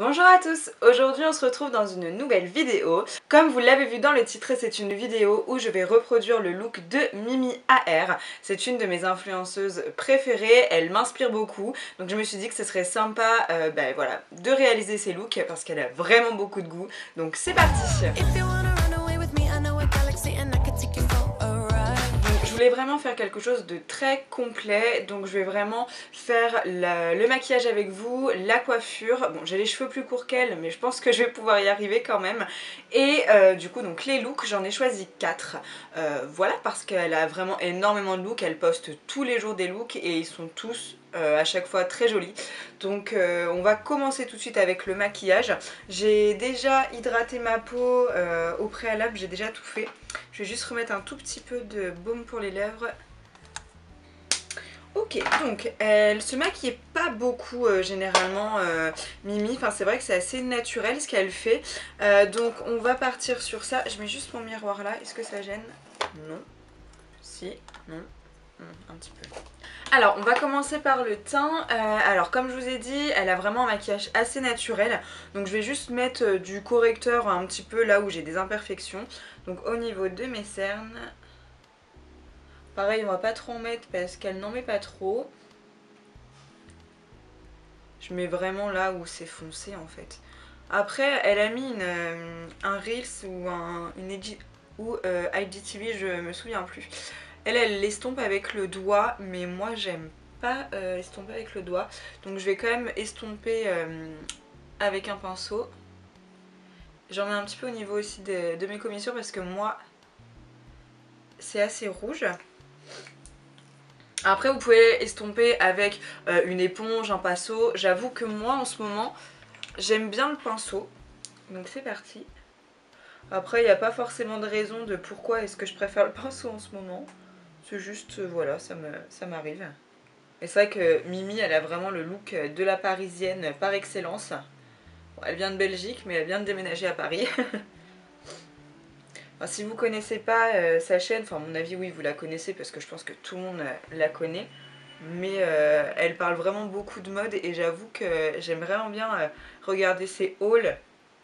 Bonjour à tous, aujourd'hui on se retrouve dans une nouvelle vidéo. Comme vous l'avez vu dans le titre, c'est une vidéo où je vais reproduire le look de Mimi AR. C'est une de mes influenceuses préférées, elle m'inspire beaucoup. Donc je me suis dit que ce serait sympa voilà, de réaliser ses looks parce qu'elle a vraiment beaucoup de goût. Donc c'est parti. Je voulais vraiment faire quelque chose de très complet, donc je vais vraiment faire le maquillage avec vous, la coiffure. Bon, j'ai les cheveux plus courts qu'elle, mais je pense que je vais pouvoir y arriver quand même. Et du coup, donc les looks, j'en ai choisi 4. Voilà, parce qu'elle a vraiment énormément de looks, elle poste tous les jours des looks et ils sont tous à chaque fois très jolis. Donc on va commencer tout de suite avec le maquillage. J'ai déjà hydraté ma peau au préalable, j'ai déjà tout fait. Je vais juste remettre un tout petit peu de baume pour les lèvres. Ok, donc elle se maquille pas beaucoup généralement Mimi, enfin c'est vrai que c'est assez naturel ce qu'elle fait. Donc on va partir sur ça. Je mets juste mon miroir là, est-ce que ça gêne? Non. Si, non. Un petit peu. Alors on va commencer par le teint. Alors comme je vous ai dit, elle a vraiment un maquillage assez naturel. Donc je vais juste mettre du correcteur un petit peu là où j'ai des imperfections. Donc au niveau de mes cernes. Pareil, on va pas trop en mettre parce qu'elle n'en met pas trop. Je mets vraiment là où c'est foncé en fait. Après, elle a mis un Reels ou IGTV, je me souviens plus. Elle l'estompe avec le doigt, mais moi j'aime pas estomper avec le doigt. Donc je vais quand même estomper avec un pinceau. J'en mets un petit peu au niveau aussi de mes commissures parce que moi, c'est assez rouge. Après vous pouvez estomper avec une éponge, un pinceau. J'avoue que moi en ce moment j'aime bien le pinceau. Donc c'est parti. Après il n'y a pas forcément de raison de pourquoi est-ce que je préfère le pinceau en ce moment. C'est juste voilà, ça m'arrive. Et c'est vrai que Mimi elle a vraiment le look de la parisienne par excellence. Bon, elle vient de Belgique mais elle vient de déménager à Paris. Enfin, si vous connaissez pas sa chaîne, enfin à mon avis oui vous la connaissez parce que je pense que tout le monde la connaît. Mais elle parle vraiment beaucoup de mode et j'avoue que j'aime vraiment bien regarder ses hauls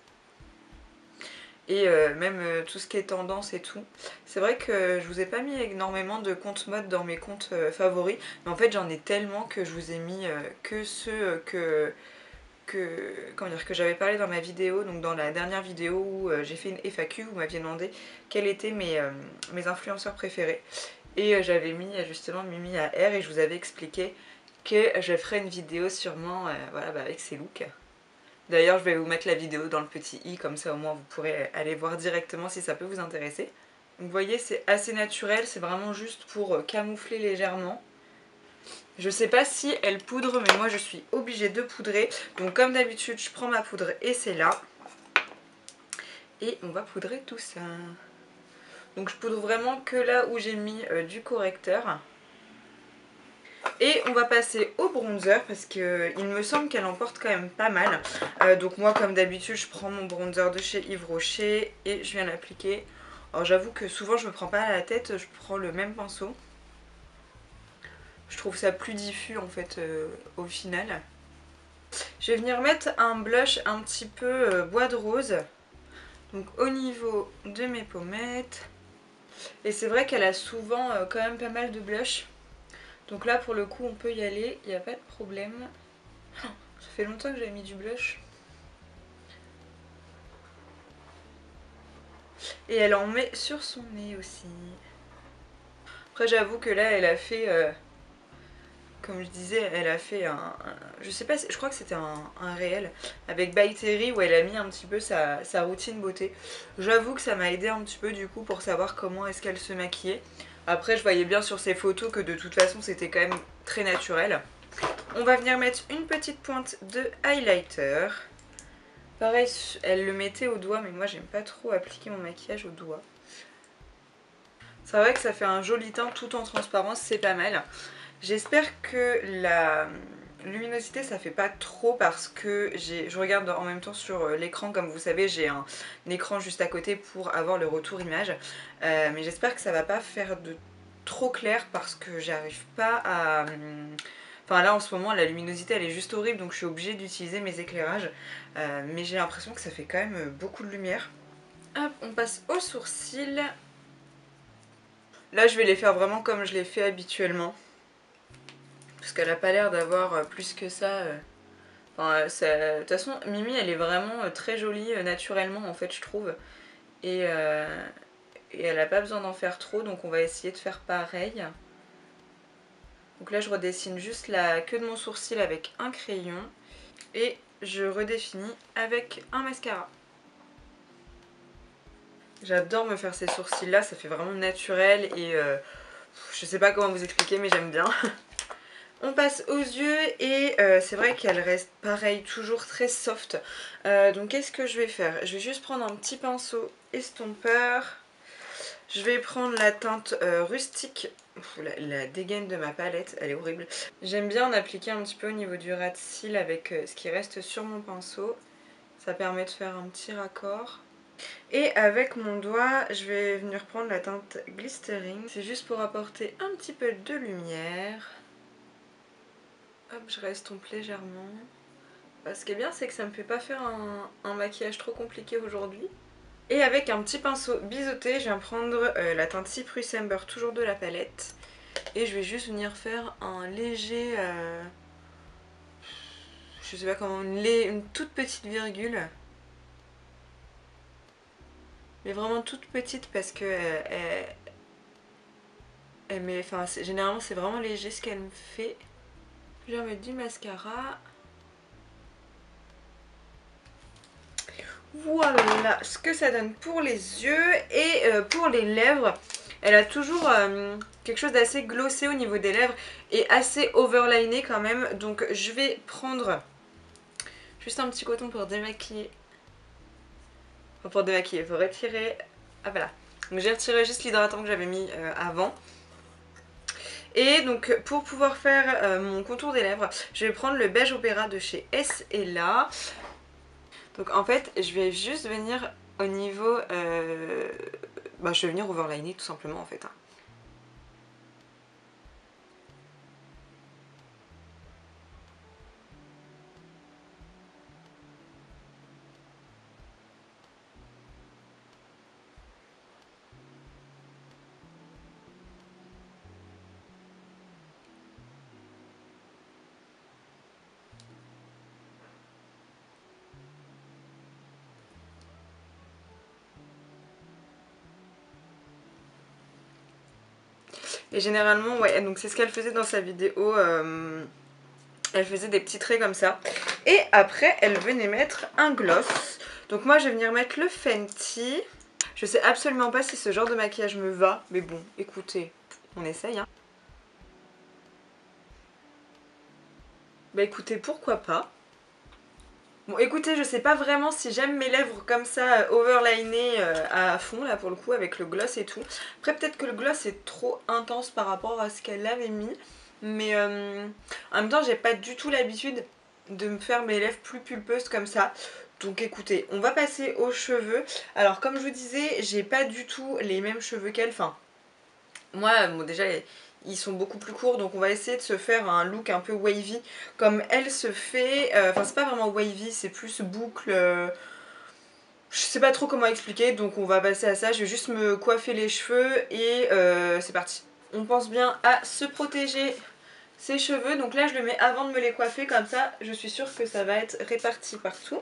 et même tout ce qui est tendance et tout. C'est vrai que je vous ai pas mis énormément de comptes mode dans mes comptes favoris, mais en fait j'en ai tellement que je vous ai mis que ceux comment dire, que j'avais parlé dans ma vidéo, donc dans la dernière vidéo où j'ai fait une FAQ, vous m'aviez demandé quels étaient mes influenceurs préférés. Et j'avais mis justement Mimi AR et je vous avais expliqué que je ferai une vidéo sûrement voilà, avec ces looks. D'ailleurs je vais vous mettre la vidéo dans le petit i, comme ça au moins vous pourrez aller voir directement si ça peut vous intéresser. Donc vous voyez c'est assez naturel, c'est vraiment juste pour camoufler légèrement. Je sais pas si elle poudre mais moi je suis obligée de poudrer. Donc comme d'habitude je prends ma poudre et c'est là. Et on va poudrer tout ça. Donc je poudre vraiment que là où j'ai mis du correcteur. Et on va passer au bronzer parce que il me semble qu'elle en porte quand même pas mal. Donc moi comme d'habitude je prends mon bronzer de chez Yves Rocher et je viens l'appliquer. Alors j'avoue que souvent je me prends pas à la tête, je prends le même pinceau. Je trouve ça plus diffus en fait au final. Je vais venir mettre un blush un petit peu bois de rose. Donc au niveau de mes pommettes. Et c'est vrai qu'elle a souvent quand même pas mal de blush. Donc là pour le coup on peut y aller, il n'y a pas de problème. Ça fait longtemps que j'avais mis du blush. Et elle en met sur son nez aussi. Après j'avoue que là elle a fait, comme je disais, elle a fait je sais pas, je crois que c'était un réel avec By Terry où elle a mis un petit peu sa routine beauté. J'avoue que ça m'a aidé un petit peu du coup pour savoir comment est-ce qu'elle se maquillait. Après je voyais bien sur ses photos que de toute façon c'était quand même très naturel. On va venir mettre une petite pointe de highlighter. Pareil, elle le mettait au doigt mais moi j'aime pas trop appliquer mon maquillage au doigt. C'est vrai que ça fait un joli teint tout en transparence, c'est pas mal. J'espère que la luminosité ça fait pas trop parce que je regarde en même temps sur l'écran, comme vous savez j'ai un écran juste à côté pour avoir le retour image. Mais j'espère que ça va pas faire de trop clair parce que j'arrive pas à... Enfin là en ce moment la luminosité elle est juste horrible donc je suis obligée d'utiliser mes éclairages. Mais j'ai l'impression que ça fait quand même beaucoup de lumière. Hop, on passe aux sourcils. Là je vais les faire vraiment comme je les fais habituellement. Parce qu'elle a pas l'air d'avoir plus que ça. Enfin, de toute façon Mimi elle est vraiment très jolie naturellement en fait je trouve. Et elle a pas besoin d'en faire trop donc on va essayer de faire pareil. Donc là je redessine juste la queue de mon sourcil avec un crayon et je redéfinis avec un mascara. J'adore me faire ces sourcils là, ça fait vraiment naturel et je sais pas comment vous expliquer mais j'aime bien. On passe aux yeux et c'est vrai qu'elle reste pareil, toujours très soft. Donc qu'est-ce que je vais faire? Je vais juste prendre un petit pinceau estompeur. Je vais prendre la teinte rustique. La dégaine de ma palette, elle est horrible. J'aime bien en appliquer un petit peu au niveau du ras de cils avec ce qui reste sur mon pinceau. Ça permet de faire un petit raccord. Et avec mon doigt, je vais venir prendre la teinte Glistering. C'est juste pour apporter un petit peu de lumière. Hop, je restompe légèrement. Ce qui est bien, c'est que ça me fait pas faire un maquillage trop compliqué aujourd'hui. Et avec un petit pinceau biseauté, je viens prendre la teinte Cyprus Amber, toujours de la palette. Et je vais juste venir faire un léger... je sais pas comment, une toute petite virgule. Mais vraiment toute petite parce que... enfin, généralement c'est vraiment léger ce qu'elle me fait. Je vais remettre du mascara. Voilà ce que ça donne pour les yeux. Et pour les lèvres, elle a toujours quelque chose d'assez glossé au niveau des lèvres et assez overliné quand même. Donc je vais prendre juste un petit coton pour démaquiller. Enfin, pour démaquiller, il faut retirer... Ah voilà. Donc j'ai retiré juste l'hydratant que j'avais mis avant. Et donc pour pouvoir faire mon contour des lèvres, je vais prendre le beige opéra de chez S&La. Donc en fait, je vais juste venir au niveau... je vais venir overliner tout simplement en fait. Et généralement, ouais, donc c'est ce qu'elle faisait dans sa vidéo. Elle faisait des petits traits comme ça. Et après, elle venait mettre un gloss. Donc moi, je vais venir mettre le Fenty. Je sais absolument pas si ce genre de maquillage me va. Mais bon, écoutez, on essaye. Hein. Bah écoutez, pourquoi pas. Bon écoutez, je sais pas vraiment si j'aime mes lèvres comme ça, overlinées à fond là pour le coup avec le gloss et tout. Après peut-être que le gloss est trop intense par rapport à ce qu'elle avait mis. Mais en même temps j'ai pas du tout l'habitude de me faire mes lèvres plus pulpeuses comme ça. Donc écoutez, on va passer aux cheveux. Alors comme je vous disais, j'ai pas du tout les mêmes cheveux qu'elle. Enfin, moi bon, déjà ils sont beaucoup plus courts donc on va essayer de se faire un look un peu wavy comme elle se fait. Enfin c'est pas vraiment wavy, c'est plus boucle. Je sais pas trop comment expliquer donc on va passer à ça. Je vais juste me coiffer les cheveux et c'est parti. On pense bien à se protéger ses cheveux. Donc là je le mets avant de me les coiffer comme ça je suis sûre que ça va être réparti partout.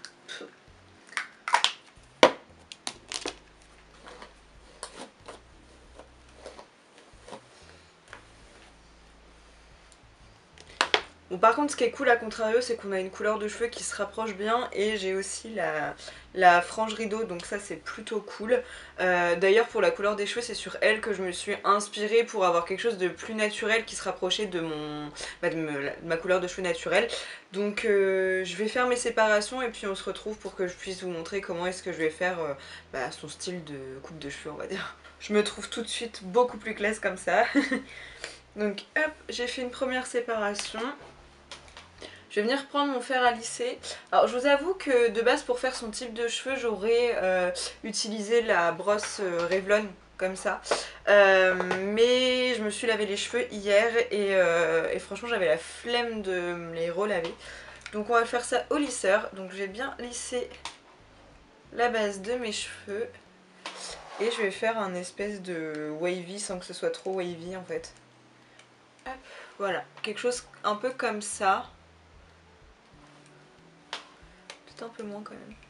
Bon par contre ce qui est cool à contrario c'est qu'on a une couleur de cheveux qui se rapproche bien et j'ai aussi la frange rideau donc ça c'est plutôt cool. D'ailleurs pour la couleur des cheveux c'est sur elle que je me suis inspirée pour avoir quelque chose de plus naturel qui se rapprochait de, ma couleur de cheveux naturelle. Donc je vais faire mes séparations et puis on se retrouve pour que je puisse vous montrer comment est-ce que je vais faire son style de coupe de cheveux on va dire. Je me trouve tout de suite beaucoup plus classe comme ça. Donc hop, j'ai fait une première séparation. Je vais venir prendre mon fer à lisser. Alors je vous avoue que de base pour faire son type de cheveux j'aurais utilisé la brosse Revlon. comme ça. Mais je me suis lavé les cheveux hier et franchement j'avais la flemme de me les relaver. Donc on va faire ça au lisseur. Donc je vais bien lisser la base de mes cheveux. Et je vais faire un espèce de wavy sans que ce soit trop wavy en fait. Hop, voilà, quelque chose un peu comme ça. Peut-être un peu moins quand même.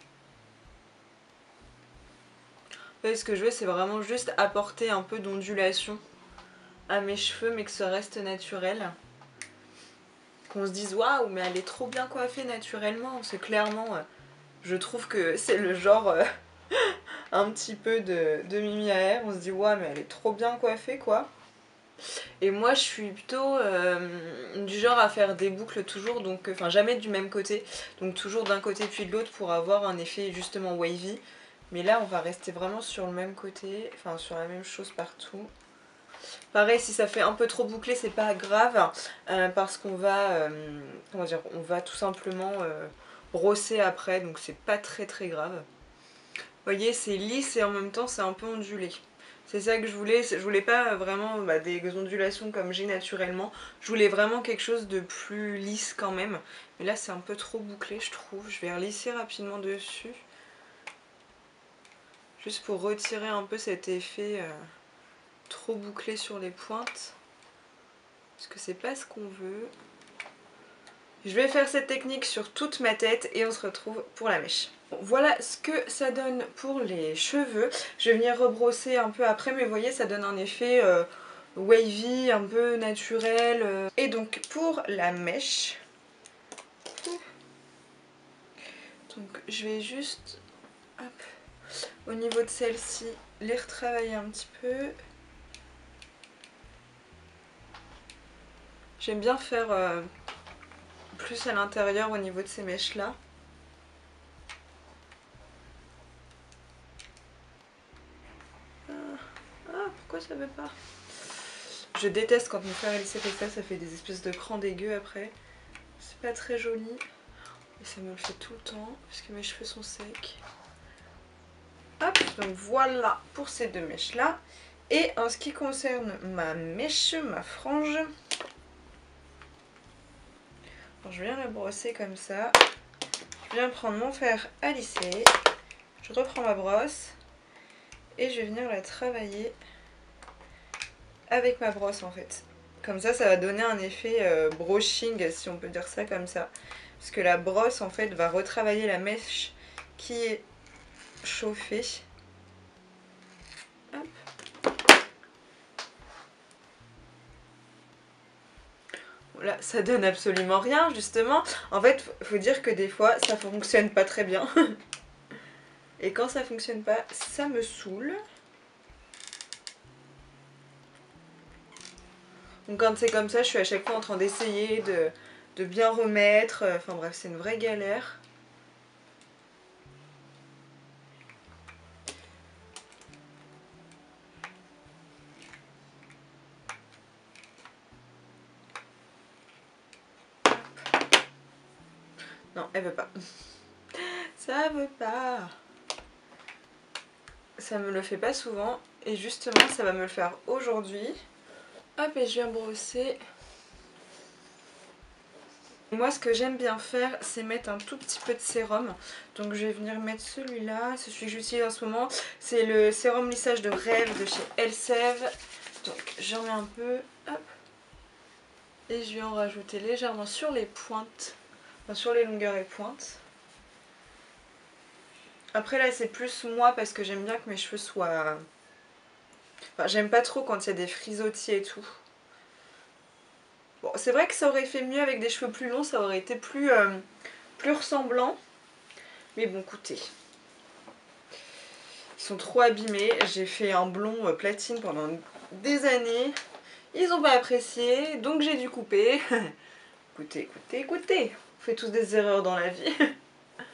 Et ce que je veux c'est vraiment juste apporter un peu d'ondulation à mes cheveux mais que ça reste naturel. Qu'on se dise waouh mais elle est trop bien coiffée naturellement. C'est clairement, je trouve que c'est le genre un petit peu de Mimi AR. On se dit waouh mais elle est trop bien coiffée quoi. Et moi je suis plutôt du genre à faire des boucles toujours, donc enfin jamais du même côté, donc toujours d'un côté puis de l'autre pour avoir un effet justement wavy. Mais là on va rester vraiment sur le même côté, enfin sur la même chose partout. Pareil si ça fait un peu trop bouclé c'est pas grave parce qu'on va, comment dire, on va tout simplement brosser après, donc c'est pas très grave. Vous voyez c'est lisse et en même temps c'est un peu ondulé. C'est ça que je voulais pas vraiment des ondulations comme j'ai naturellement, je voulais vraiment quelque chose de plus lisse quand même, mais là c'est un peu trop bouclé je trouve, je vais relisser rapidement dessus, juste pour retirer un peu cet effet trop bouclé sur les pointes, parce que c'est pas ce qu'on veut. Je vais faire cette technique sur toute ma tête et on se retrouve pour la mèche. Bon, voilà ce que ça donne pour les cheveux. Je vais venir rebrosser un peu après, mais vous voyez ça donne un effet wavy, un peu naturel. Et donc pour la mèche, donc je vais juste hop, au niveau de celle-ci les retravailler un petit peu. J'aime bien faire plus à l'intérieur au niveau de ces mèches là. Pourquoi ça veut pas? Je déteste quand mon frère et lycée fait ça, ça fait des espèces de crans dégueux après. C'est pas très joli. Et ça me le fait tout le temps, puisque mes cheveux sont secs. Hop, donc voilà pour ces deux mèches là. Et en ce qui concerne ma mèche, ma frange, alors je viens la brosser comme ça. Je viens prendre mon fer à lisser. Je reprends ma brosse. Et je vais venir la travailler avec ma brosse en fait. Comme ça va donner un effet brushing, si on peut dire ça comme ça. Parce que la brosse en fait va retravailler la mèche qui est chauffée. Hop. Là ça donne absolument rien justement. En fait faut dire que des fois ça fonctionne pas très bien. Et quand ça fonctionne pas, ça me saoule. Donc quand c'est comme ça, je suis à chaque fois en train d'essayer de bien remettre. Enfin bref, c'est une vraie galère. Non, elle veut pas. Ça veut pas. Ça me le fait pas souvent. Et justement, ça va me le faire aujourd'hui. Hop, et je viens brosser. Moi, ce que j'aime bien faire, c'est mettre un tout petit peu de sérum. Donc je vais venir mettre celui-là. C'est celui que j'utilise en ce moment. C'est le sérum lissage de rêve de chez Elseve. Donc j'en mets un peu. Hop. Et je vais en rajouter légèrement sur les pointes. Enfin, sur les longueurs et pointes. Après là, c'est plus moi parce que j'aime bien que mes cheveux soient... Enfin, j'aime pas trop quand il y a des frisottis et tout. Bon, c'est vrai que ça aurait fait mieux avec des cheveux plus longs, ça aurait été plus ressemblant. Mais bon, écoutez. Ils sont trop abîmés. J'ai fait un blond platine pendant des années. Ils n'ont pas apprécié, donc j'ai dû couper. Écoutez. On fait tous des erreurs dans la vie.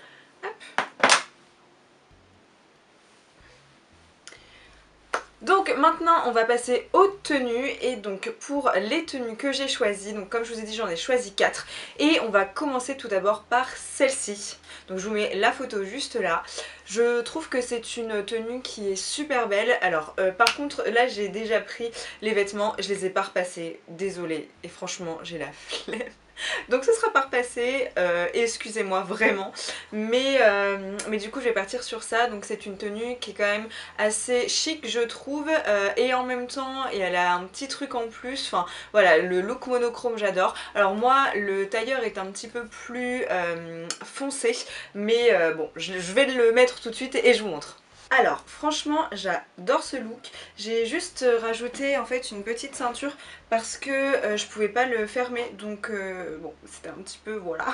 Hop. Donc Donc maintenant on va passer aux tenues et donc pour les tenues que j'ai choisies, donc comme je vous ai dit j'en ai choisi 4 et on va commencer tout d'abord par celle-ci. Donc je vous mets la photo juste là. Je trouve que c'est une tenue qui est super belle. Alors par contre là j'ai déjà pris les vêtements, je les ai pas repassés, désolée et franchement j'ai la flemme. Donc ce sera pas repassé, excusez-moi vraiment, mais du coup je vais partir sur ça. Donc c'est une tenue qui est quand même assez chic je trouve, et en même temps et elle a un petit truc en plus, enfin voilà, le look monochrome j'adore. Alors moi le tailleur est un petit peu plus foncé, mais bon je vais le mettre tout de suite et je vous montre. Alors franchement j'adore ce look, j'ai juste rajouté en fait une petite ceinture parce que je pouvais pas le fermer, donc bon c'était un petit peu voilà,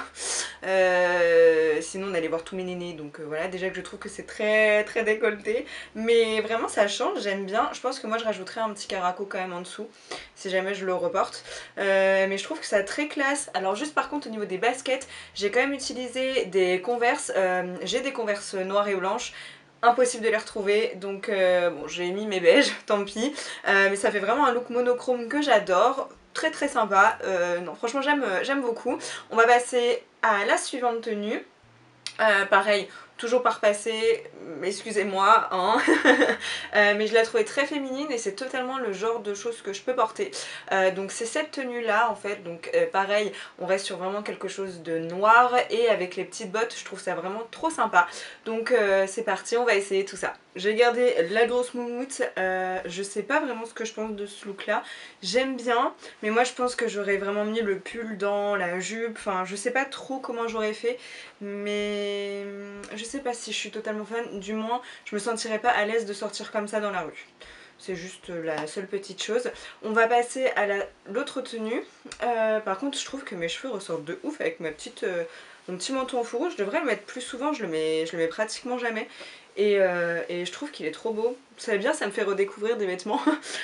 sinon on allait voir tous mes nénés, donc voilà, déjà que je trouve que c'est très très décolleté, mais vraiment ça change, j'aime bien. Je pense que moi je rajouterais un petit caraco quand même en dessous si jamais je le reporte, mais je trouve que ça a très classe. Alors juste par contre au niveau des baskets j'ai quand même utilisé des Converse, j'ai des Converse noires et blanches. Impossible de les retrouver, donc bon j'ai mis mes beiges, tant pis, mais ça fait vraiment un look monochrome que j'adore, très très sympa, non franchement j'aime beaucoup. On va passer à la suivante tenue, pareil, toujours par passé, excusez-moi, hein. Mais je la trouvais très féminine et c'est totalement le genre de choses que je peux porter. Donc c'est cette tenue là en fait, donc pareil, on reste sur vraiment quelque chose de noir et avec les petites bottes, je trouve ça vraiment trop sympa. Donc c'est parti, on va essayer tout ça. J'ai gardé la grosse moumoute, je sais pas vraiment ce que je pense de ce look là, j'aime bien, mais moi je pense que j'aurais vraiment mis le pull dans la jupe, enfin je sais pas trop comment j'aurais fait, mais je sais pas si je suis totalement fan, du moins je me sentirais pas à l'aise de sortir comme ça dans la rue. C'est juste la seule petite chose. On va passer à l'autre tenue. Par contre je trouve que mes cheveux ressortent de ouf avec mon petit manteau en fourrure. Je devrais le mettre plus souvent, je le mets pratiquement jamais. Et je trouve qu'il est trop beau. Vous savez bien, ça me fait redécouvrir des vêtements.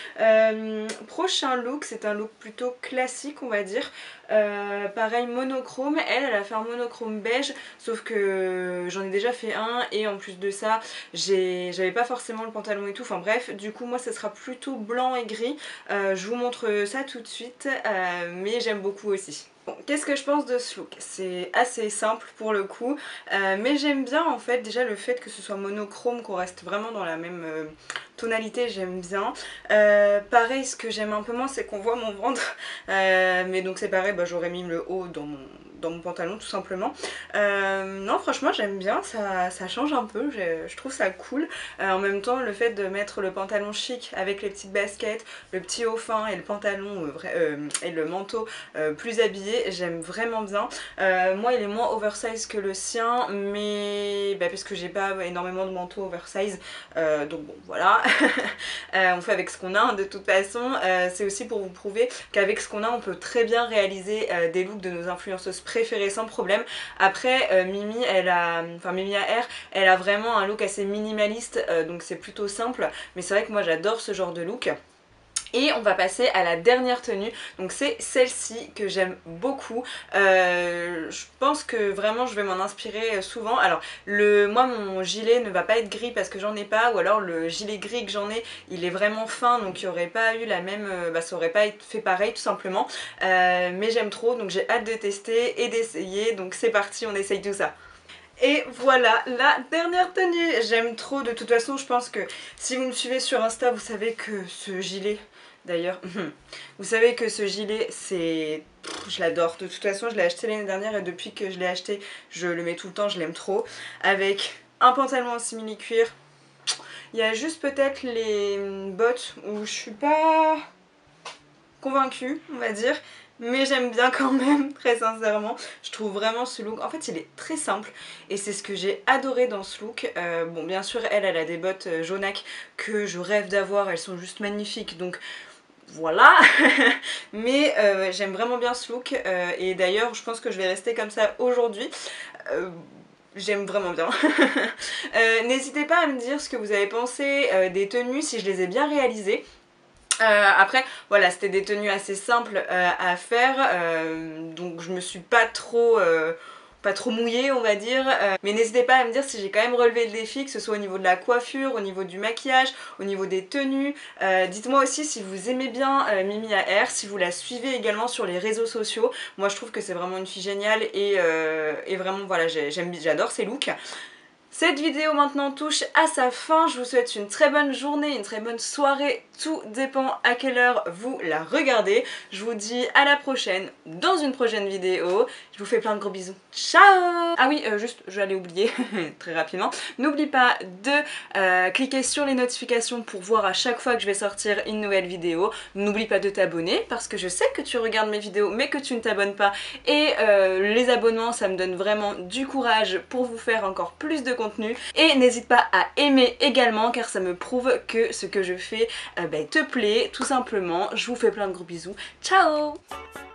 Prochain look, c'est un look plutôt classique on va dire. Pareil monochrome, elle a fait un monochrome beige, sauf que j'en ai déjà fait un et en plus de ça j'avais pas forcément le pantalon et tout, enfin bref, du coup moi ça sera plutôt blanc et gris. Je vous montre ça tout de suite, mais j'aime beaucoup aussi. Bon, qu'est-ce que je pense de ce look? C'est assez simple pour le coup, mais j'aime bien en fait déjà le fait que ce soit monochrome, qu'on reste vraiment dans la même tonalité, j'aime bien. Pareil, ce que j'aime un peu moins c'est qu'on voit mon ventre, mais donc c'est pareil, bah, j'aurais mis le haut dans mon pantalon tout simplement. Non franchement j'aime bien, ça change un peu, je trouve ça cool. En même temps le fait de mettre le pantalon chic avec les petites baskets, le petit haut fin et le pantalon et le manteau plus habillé, j'aime vraiment bien. Moi il est moins oversize que le sien, mais parce que j'ai pas énormément de manteaux oversize, donc bon voilà. On fait avec ce qu'on a hein, de toute façon. C'est aussi pour vous prouver qu'avec ce qu'on a on peut très bien réaliser des looks de nos influenceuses préférées sans problème. Après Mimi Mimi AR elle a vraiment un look assez minimaliste, donc c'est plutôt simple, mais c'est vrai que moi j'adore ce genre de look. Et on va passer à la dernière tenue, donc c'est celle-ci que j'aime beaucoup. Je pense que vraiment je vais m'en inspirer souvent. Alors moi mon gilet ne va pas être gris parce que j'en ai pas, ou alors le gilet gris que j'en ai il est vraiment fin, donc il n'y aurait pas eu la même, ça aurait pas fait pareil tout simplement. Mais j'aime trop, donc j'ai hâte de tester et d'essayer, donc c'est parti, on essaye tout ça. Et voilà la dernière tenue, j'aime trop. De toute façon je pense que si vous me suivez sur Insta vous savez que ce gilet, d'ailleurs, vous savez que ce gilet c'est... je l'adore. De toute façon je l'ai acheté l'année dernière et depuis que je l'ai acheté je le mets tout le temps, je l'aime trop. Avec un pantalon en simili cuir. Il y a juste peut-être les bottes où je suis pas convaincue on va dire, mais j'aime bien quand même, très sincèrement. Je trouve vraiment ce look, en fait il est très simple et c'est ce que j'ai adoré dans ce look. Bon bien sûr elle a des bottes jaunac que je rêve d'avoir, elles sont juste magnifiques donc voilà. Mais j'aime vraiment bien ce look et d'ailleurs je pense que je vais rester comme ça aujourd'hui. J'aime vraiment bien. N'hésitez pas à me dire ce que vous avez pensé des tenues, si je les ai bien réalisées. Après voilà c'était des tenues assez simples à faire, donc je me suis pas trop pas trop mouillé on va dire, mais n'hésitez pas à me dire si j'ai quand même relevé le défi, que ce soit au niveau de la coiffure, au niveau du maquillage, au niveau des tenues. Dites-moi aussi si vous aimez bien Mimi AR, si vous la suivez également sur les réseaux sociaux. Moi je trouve que c'est vraiment une fille géniale et vraiment voilà, j'adore ses looks. Cette vidéo maintenant touche à sa fin, je vous souhaite une très bonne journée, une très bonne soirée, tout dépend à quelle heure vous la regardez. Je vous dis à la prochaine dans une prochaine vidéo, je vous fais plein de gros bisous, ciao! Ah oui, juste, j'allais oublier très rapidement, n'oublie pas de cliquer sur les notifications pour voir à chaque fois que je vais sortir une nouvelle vidéo. N'oublie pas de t'abonner parce que je sais que tu regardes mes vidéos mais que tu ne t'abonnes pas et les abonnements ça me donne vraiment du courage pour vous faire encore plus de contenu. Et n'hésite pas à aimer également car ça me prouve que ce que je fais te plaît tout simplement. Je vous fais plein de gros bisous. Ciao!